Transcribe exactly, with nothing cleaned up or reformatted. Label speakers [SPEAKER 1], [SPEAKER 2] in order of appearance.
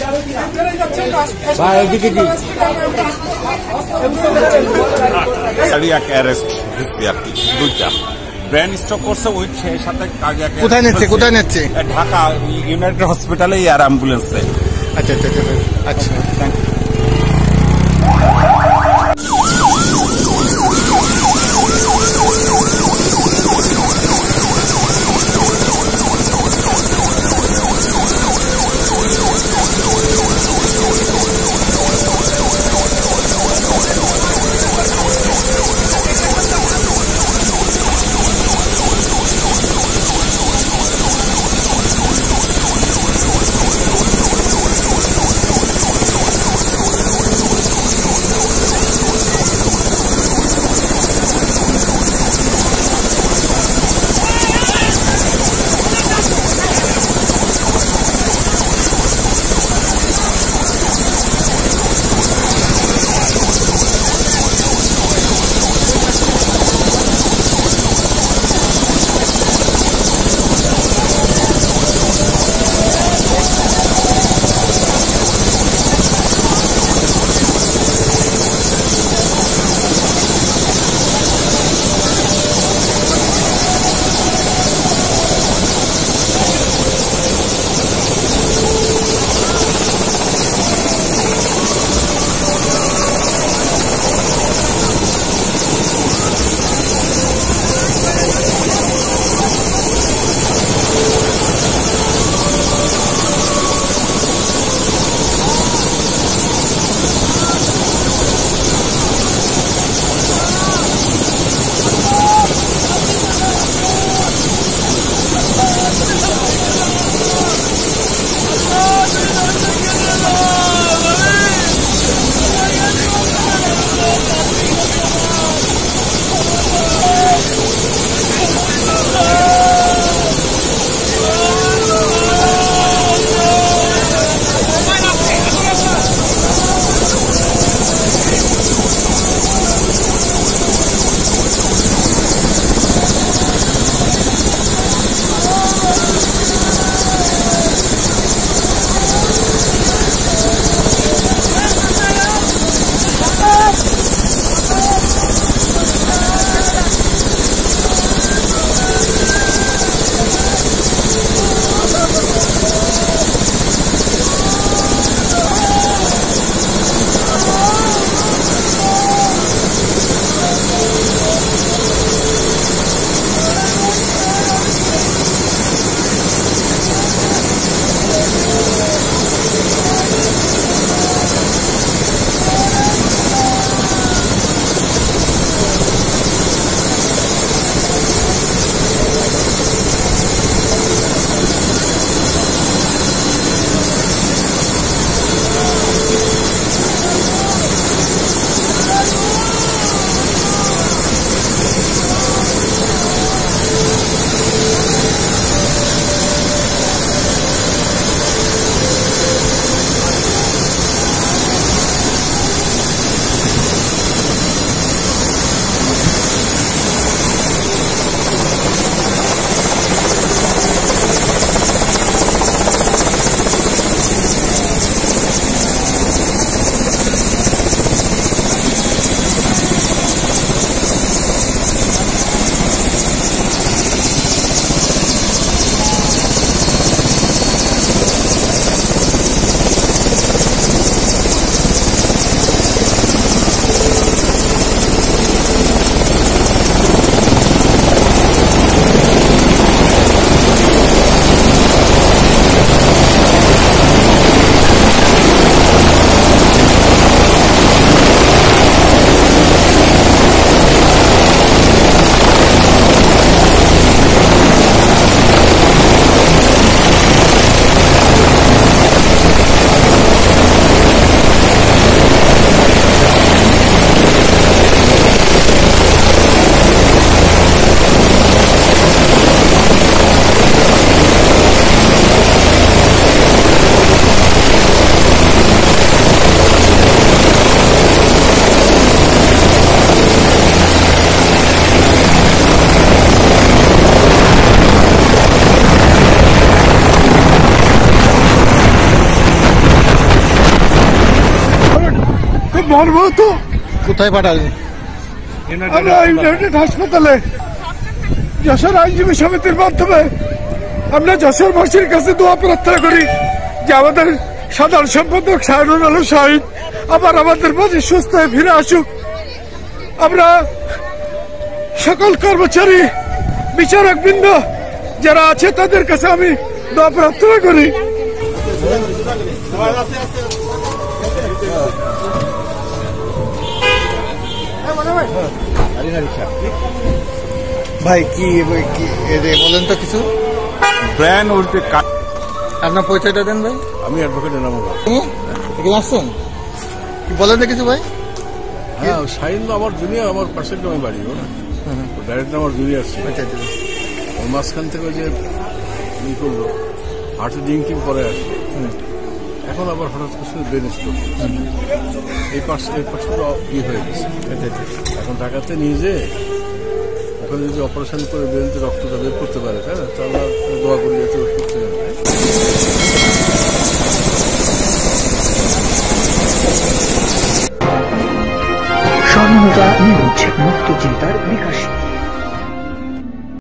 [SPEAKER 1] ভাই এদিকে কি কার্ডিয়াক অ্যারেস্ট আর কি দুইটা ব্রেন স্ট্রোক করছে ওই সাথে কার্ডিয়াক।
[SPEAKER 2] কোথায় নিচ্ছে কোথায় নিচ্ছে?
[SPEAKER 1] ঢাকা ইউনাইটেড হসপিটালে এয়ার অ্যাম্বুলেন্সে।
[SPEAKER 2] আচ্ছা আচ্ছা আচ্ছা থ্যাংক ইউ।
[SPEAKER 3] মরবো তো।
[SPEAKER 2] কোথায় পাঠালেন?
[SPEAKER 3] আমরা ইউনাইটেড হাসপাতালে যশোর আইনজীবী সমিতির মাধ্যমে আমরা যশোরবাসীর কাছে দোয়া প্রার্থনা করি যে আমাদের সাধারণ সম্পাদক শাহরুল আলম শাহিদ আবার আমাদের মাঝে সুস্থ হয়ে ফিরে আসুক। আমরা সকল কর্মচারী বিচারক বৃন্দ যারা আছে তাদের কাছে আমি দোয়া প্রার্থনা করি।
[SPEAKER 2] ভাই কি কি বলেন তো কিছু?
[SPEAKER 1] ব্রেন উল্টে কাট।
[SPEAKER 2] আপনার পরিচয়টা দেন ভাই।
[SPEAKER 1] আমি অ্যাডভোকেট এনামুল হক।
[SPEAKER 2] এখানে আসছেন কি বলেন তো কিছু ভাই?
[SPEAKER 4] হ্যাঁ, শাহিন আমার জুনিয়র, আমার পাশের গ্রামে বাড়ি, ডাইরেক্ট আমার জুনিয়র ছিল। ওর মাঝখান থেকে ওই যে ই করলো, হার্টে ড্রিঙ্কিং করে আসে, এখন আবার হঠাৎ করে ব্রেন স্ট্রোক, এই পাশে এই পাশে ই হয়ে গেছে। এখন ঢাকাতে নিয়ে যে ওখানে যদি অপারেশন করে ব্রেনতে রক্তটা বের করতে পারে, তাই না? তাহলে দোয়া করি যাতে সুস্থ হয়ে যায়।
[SPEAKER 5] স্বর্ণতা নিউজ, মুক্ত চিন্তার বিকাশ।